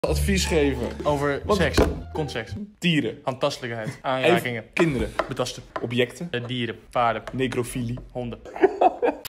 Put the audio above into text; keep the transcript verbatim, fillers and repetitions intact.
advies geven Over Wat? seks, contseks, dieren, handtastelijkheid, aanrakingen, kinderen, betasten, objecten, eh, dieren, paarden, necrofilie. honden.